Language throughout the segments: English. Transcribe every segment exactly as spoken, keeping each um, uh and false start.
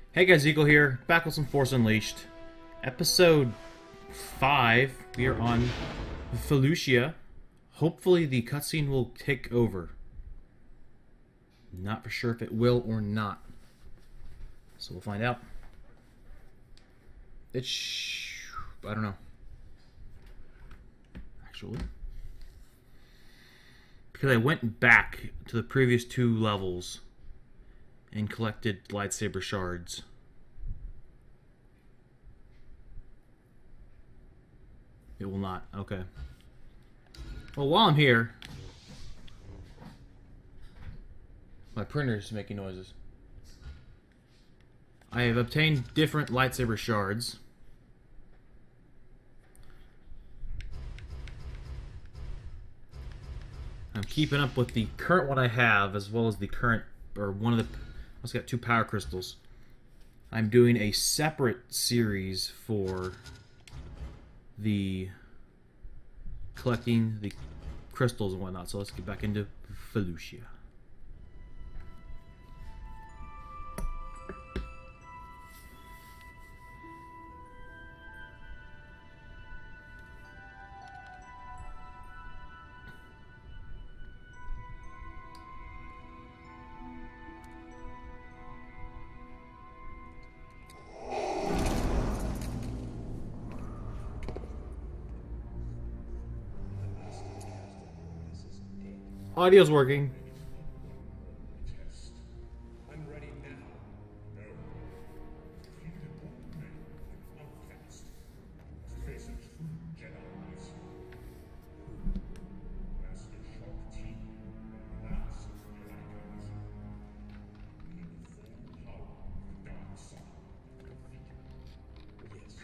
Hey guys, Eagle here, back with some Force Unleashed. Episode five, we are on Felucia. Hopefully the cutscene will take over. Not for sure if it will or not. So we'll find out. It's... I don't know. Actually. Because I went back to the previous two levels and collected lightsaber shards. It will not. Okay. Well, while I'm here, my printer's making noises. I have obtained different lightsaber shards. I'm keeping up with the current one I have, as well as the current, or one of the, I also got two power crystals. I'm doing a separate series for the collecting the crystals and whatnot. So let's get back into Felucia. Audio's working. I'm ready now. No. Defeated important men with outcast. Face a true Jedi race. Master Shock T. Last of the icons. We need the full power of the dark side. Defeat. Yes.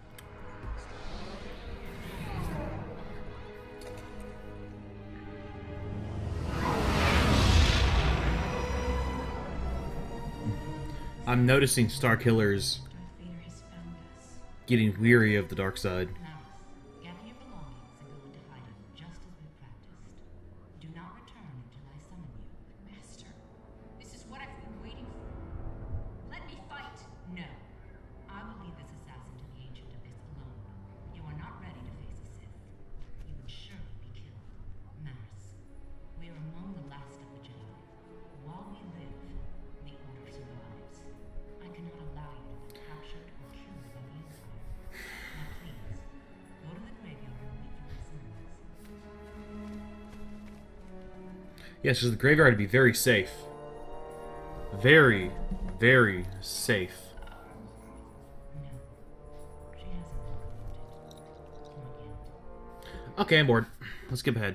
I'm noticing Star Killers getting weary of the dark side. Now, gather your belongings and go into hiding, just as we practiced. Do not return until I summon you. Master, this is what I've been waiting for. Let me fight. No. I will lead this assassin to the Ancient Abyss alone. You are not ready to face a Sith. You would surely be killed. Mass, we are among the last of the Jedi. While we live, the Order survives. I cannot allow you to be captured or killed by the Empire. Now please, go to the graveyard and wait for my summons. Yes, because the graveyard would be very safe. Very, very safe. No. She hasn't been promoted. Not yet. Okay, I'm bored. Let's skip ahead.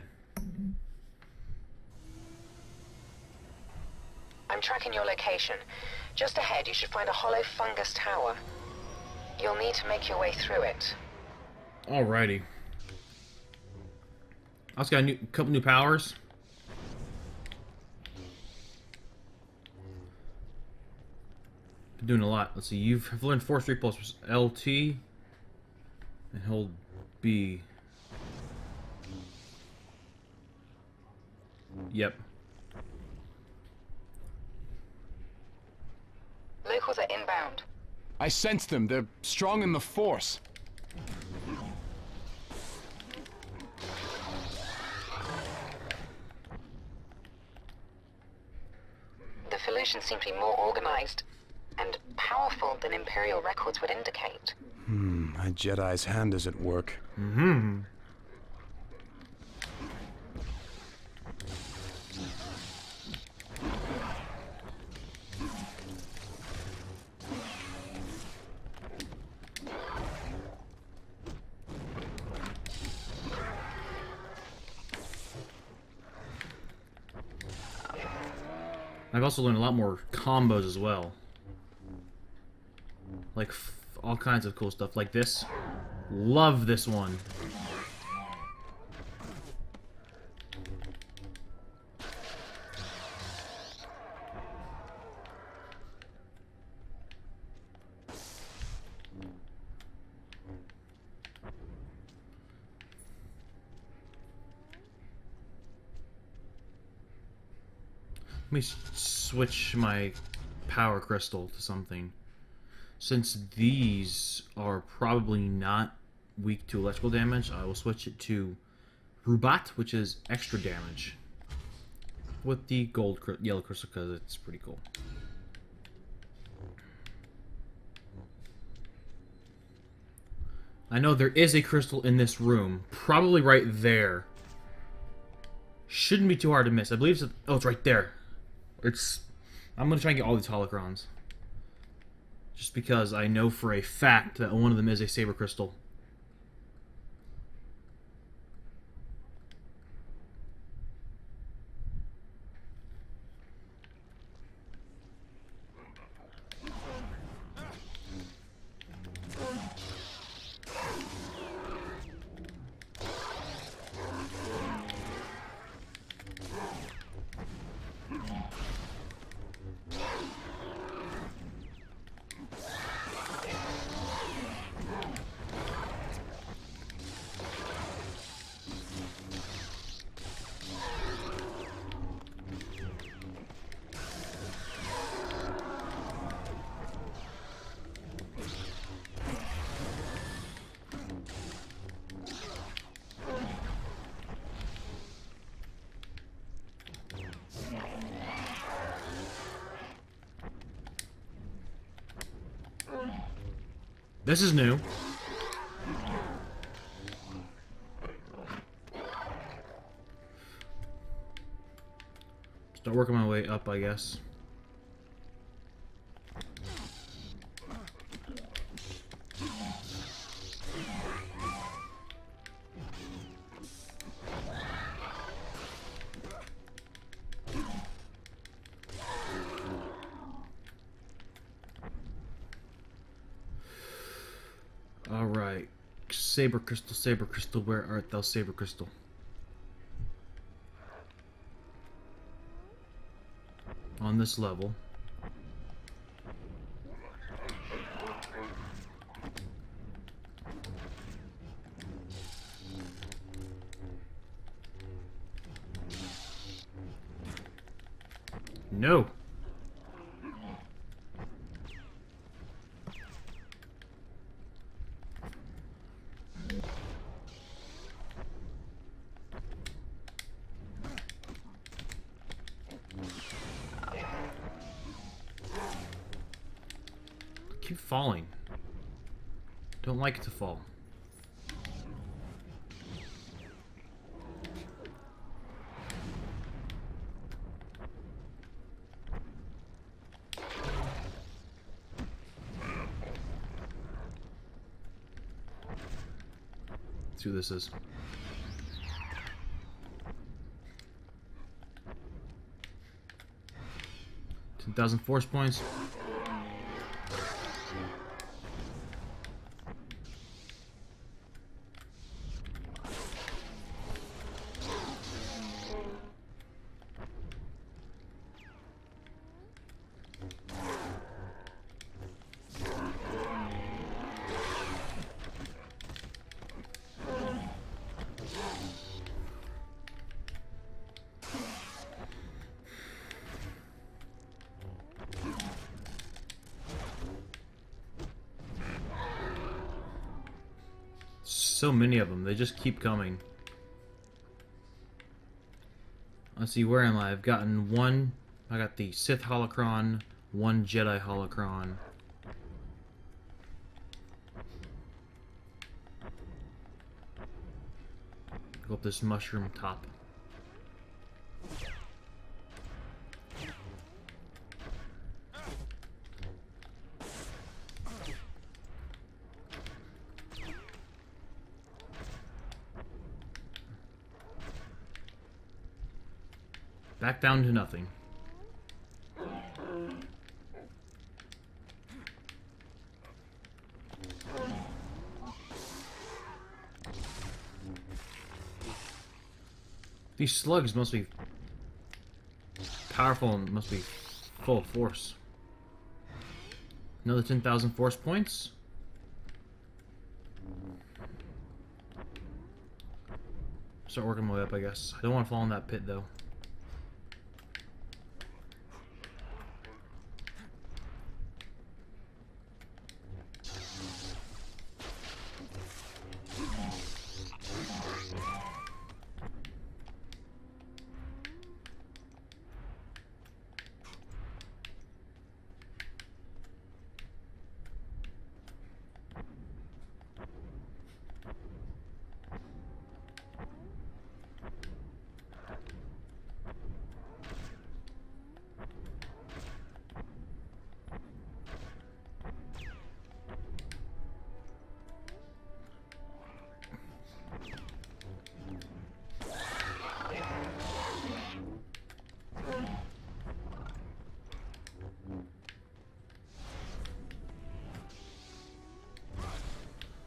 I'm tracking your location. Just ahead, you should find a hollow fungus tower. You'll need to make your way through it. Alrighty. I also got a new, couple new powers. Been doing a lot. Let's see. You've learned Force three plus L T and hold B. Yep. Locals are inbound. I sense them. They're strong in the Force. The Felucians seem to be more organized and powerful than Imperial records would indicate. Hmm, a Jedi's hand is at work. Mm-hmm. I've also learned a lot more combos as well. Like, f all kinds of cool stuff like this. Love this one. Let me s- switch my power crystal to something. Since these are probably not weak to electrical damage, I will switch it to Rubat, which is extra damage, with the gold yellow crystal because it's pretty cool. I know there is a crystal in this room, probably right there. Shouldn't be too hard to miss. I believe it's... Oh, it's right there. It's... I'm going to try and get all these holocrons. Just because I know for a fact that one of them is a saber crystal. This is new. Start working my way up, I guess. Alright. Saber crystal, saber crystal, where art thou, saber crystal? On this level. No. Keep falling. Don't like it to fall. Let's see who this is. ten thousand force points. So many of them, they just keep coming. Let's see, where am I? I've gotten one, I got the Sith holocron, one Jedi holocron. Go up this mushroom top. Back down to nothing. These slugs must be powerful and must be full of force. Another ten thousand force points. Start working my way up, I guess. I don't want to fall in that pit, though.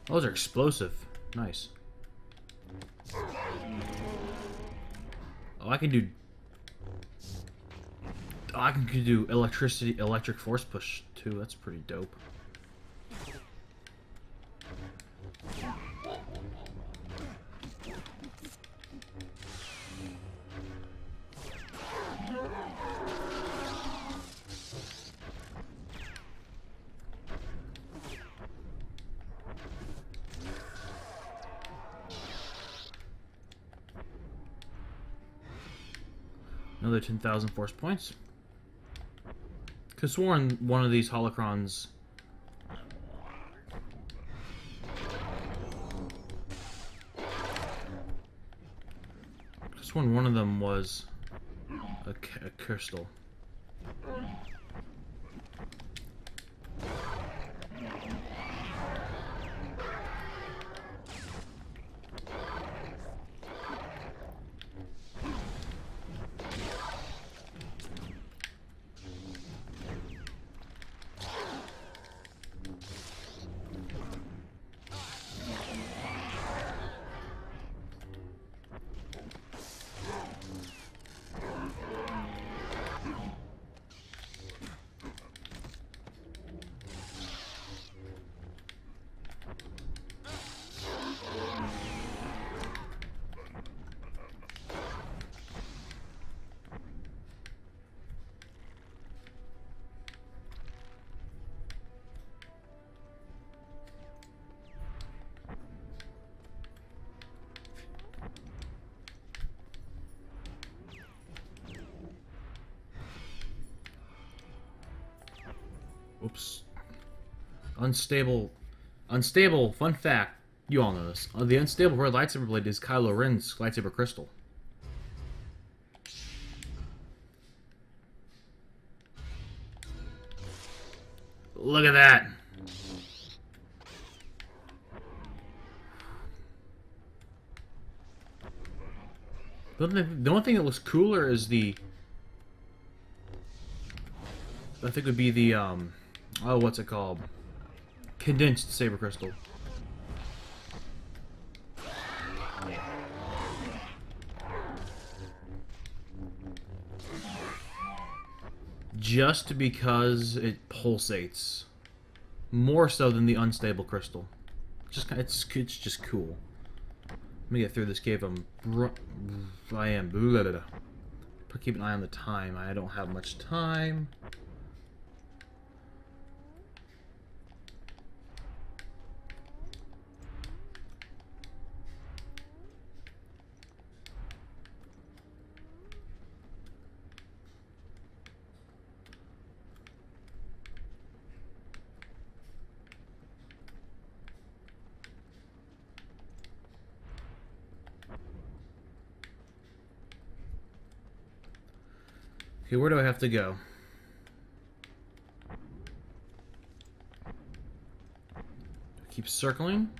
Oh, those are explosive. Nice. Oh, I can do... Oh, I can do electricity, electric force push, too. That's pretty dope. Another ten thousand force points. Could've sworn one of these holocrons... Could've sworn one of them was a, a crystal. Oops. Unstable. Unstable. Fun fact. You all know this. Uh, the unstable red lightsaber blade is Kylo Ren's lightsaber crystal. Look at that. The only, the only thing that looks cooler is the... I think would be the, um... oh, what's it called? Condensed saber crystal. Just because it pulsates. More so than the unstable crystal. Just it's it's just cool. Let me get through this cave. I'm I am blah, blah, blah. Keep an eye on the time. I don't have much time. Okay, where do I have to go? Keep circling.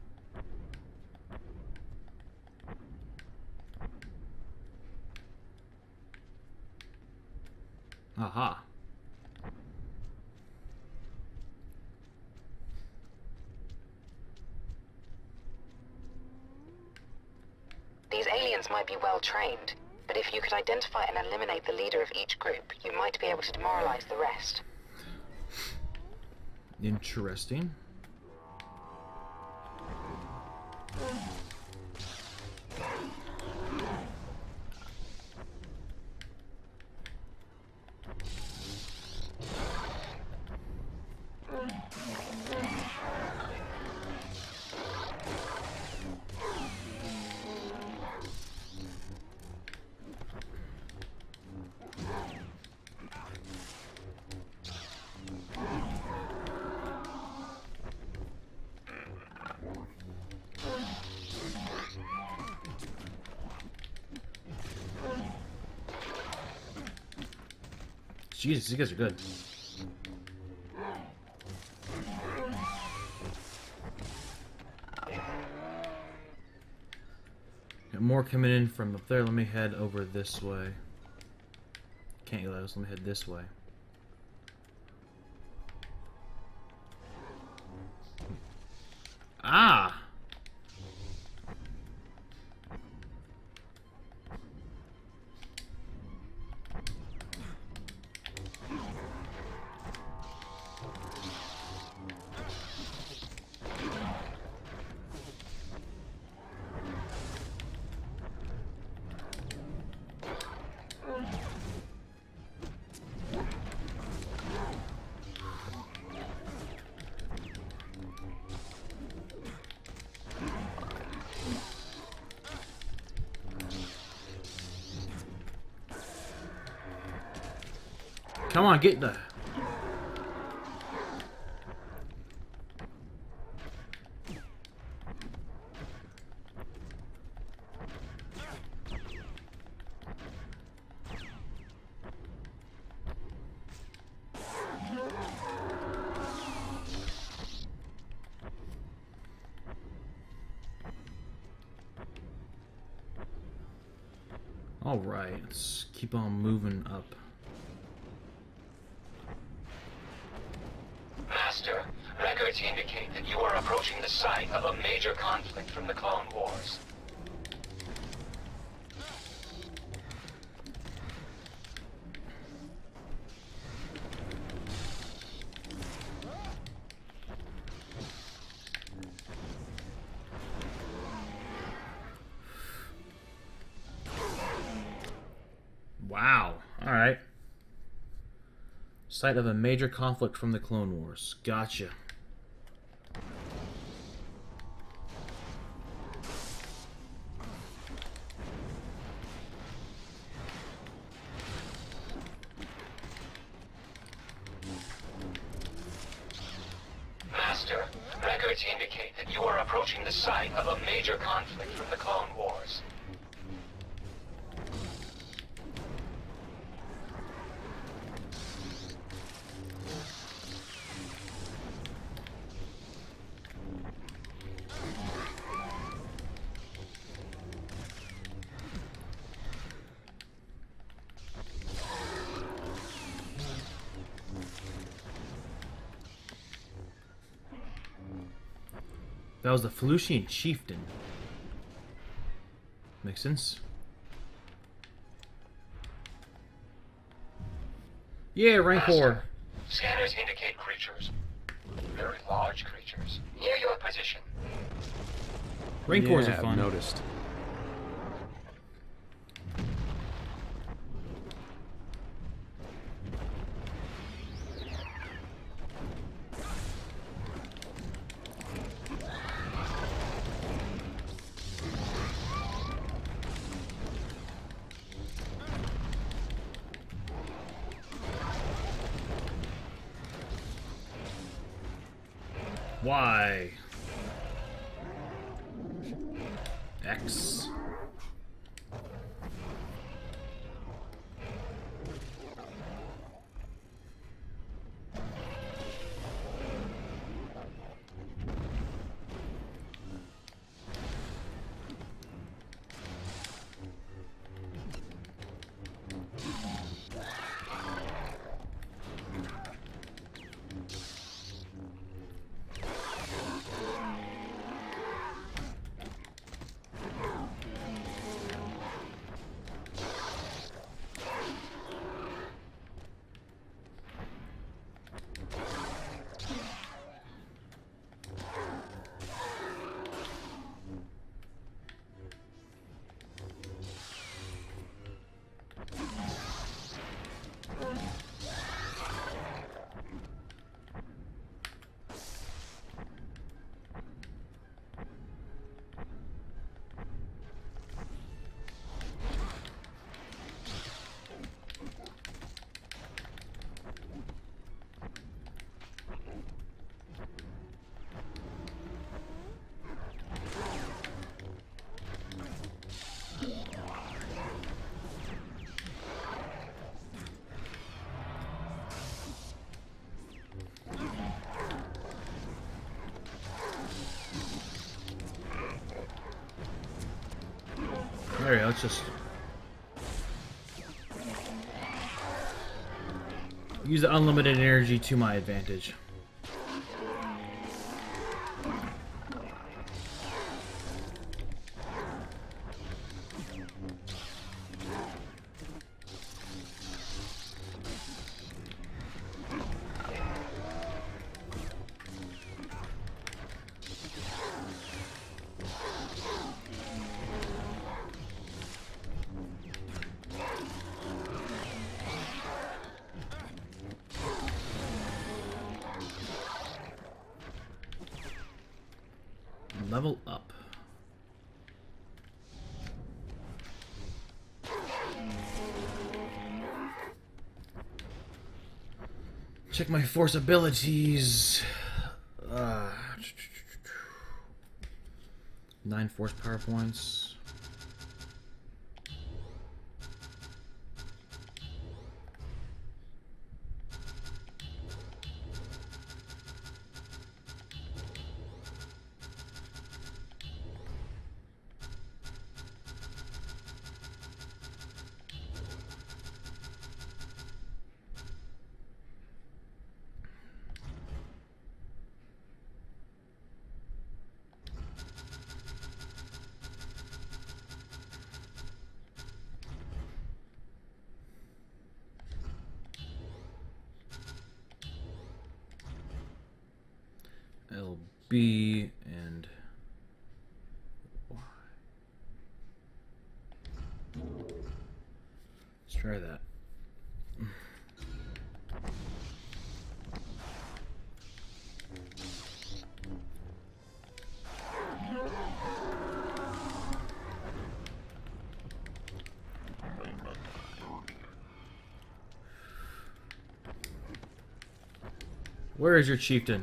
Aha. These aliens might be well trained, but if you could identify and eliminate the leader of each group, you might be able to demoralize the rest. Interesting. Jesus, these guys are good. Got more coming in from up there. Let me head over this way. Can't get those. Let me head this way. Ah! Come on, get the... Alright, let's keep on moving up. Master, records indicate that you are approaching the site of a major conflict from the Clone Wars. Wow. Alright. Site of a major conflict from the Clone Wars. Gotcha. Master, records indicate that you are approaching the site of a major conflict from the Clone Wars. That was the Felucian chieftain. Makes sense. Yeah, Rancor. Master, scanners indicate creatures. Very large creatures. Near your position. Rancors yeah, are fun. I've noticed. Y. X. There we go, let's just use the unlimited energy to my advantage. Level up. Check my force abilities. Uh, nine force power points. L B and Y. Let's try that. Where is your chieftain?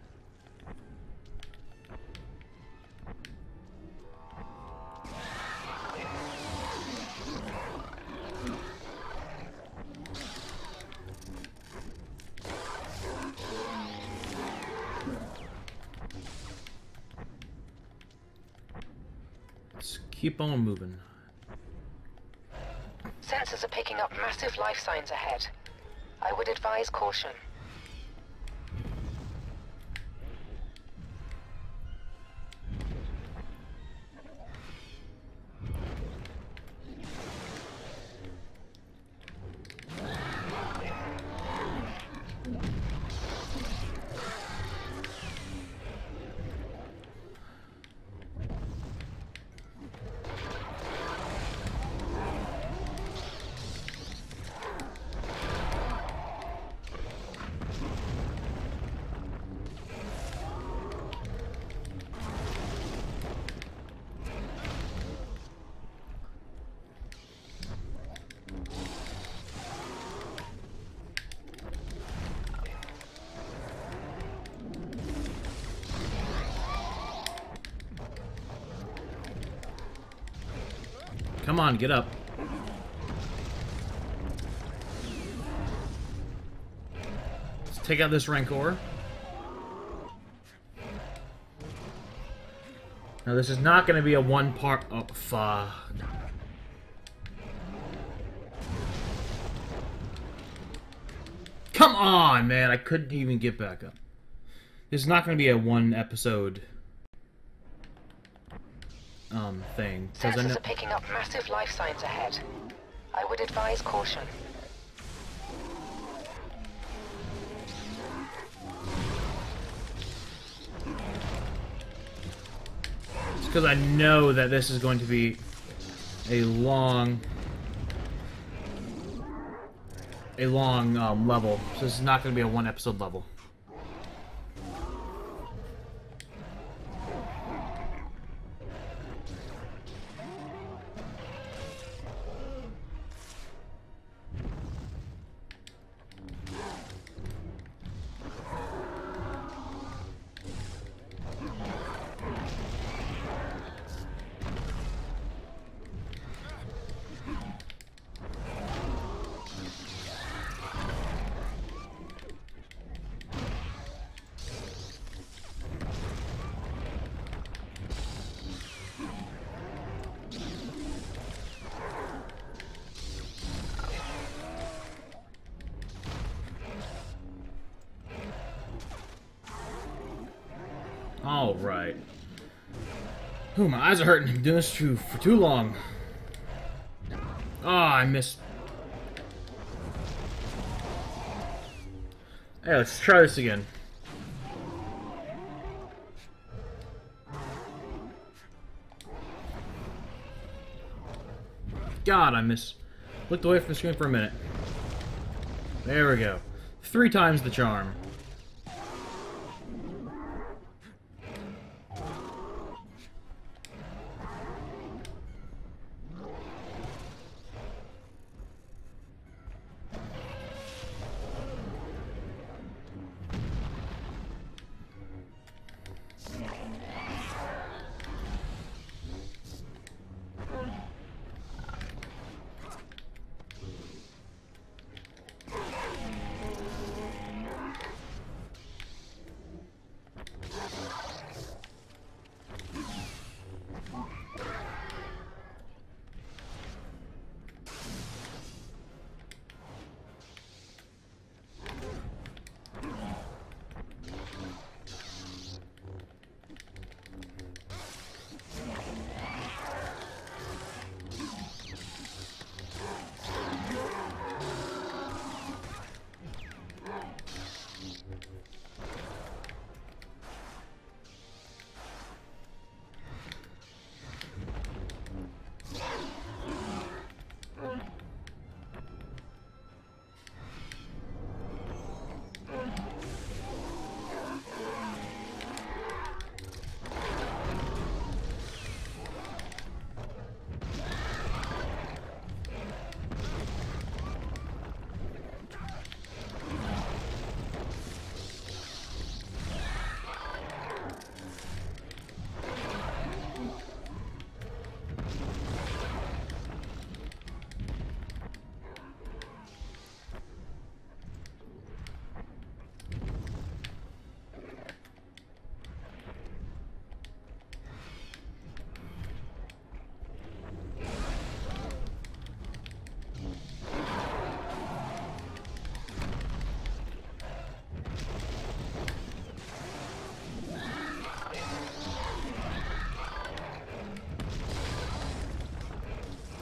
Let's keep on moving. Sensors are picking up massive life signs ahead. I would advise caution. Come on, get up. Let's take out this Rancor. Now this is not going to be a one part. Oh, fuck. Come on, man. I couldn't even get back up. This is not going to be a one episode um thing. I Sensors know are picking up massive life signs ahead. I would advise caution. It's because I know that this is going to be a long a long um, level. So this is not going to be a one episode level. All right. Ooh, my eyes are hurting. I'm doing this too, for too long. Oh, I missed. Hey, let's try this again. God, I missed. Looked away from the screen for a minute. There we go. Three times the charm.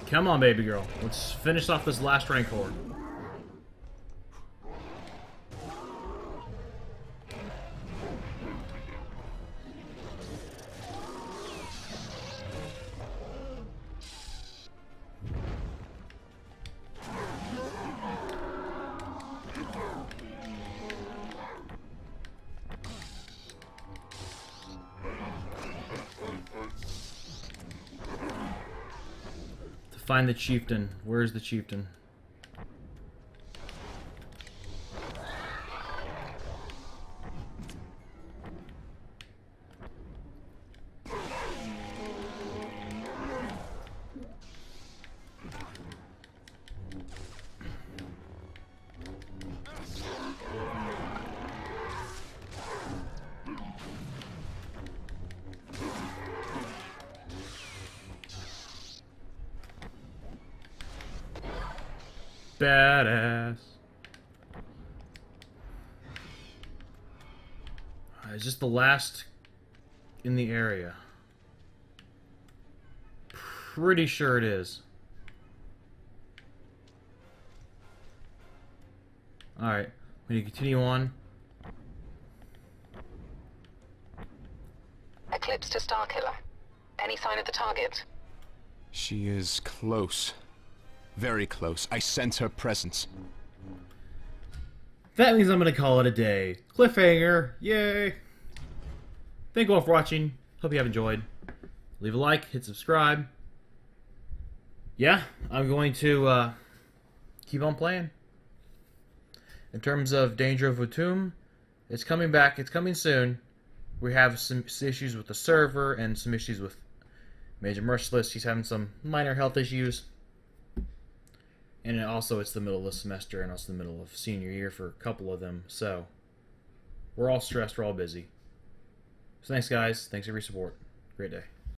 Come on, baby girl. Let's finish off this last Rancor. Find the chieftain. Where's the chieftain? Badass. Alright, it's just the last in the area. Pretty sure it is. Alright, we need to continue on. Eclipse to Starkiller. Any sign of the target? She is close. Very close. I sense her presence. That means I'm going to call it a day. Cliffhanger. Yay. Thank you all for watching. Hope you have enjoyed. Leave a like. Hit subscribe. Yeah, I'm going to uh, keep on playing. In terms of Danger of Utum, it's coming back. It's coming soon. We have some issues with the server and some issues with Major Merciless. He's having some minor health issues. And also, it's the middle of the semester and also the middle of senior year for a couple of them. So, we're all stressed. We're all busy. So, thanks, guys. Thanks for your support. Great day.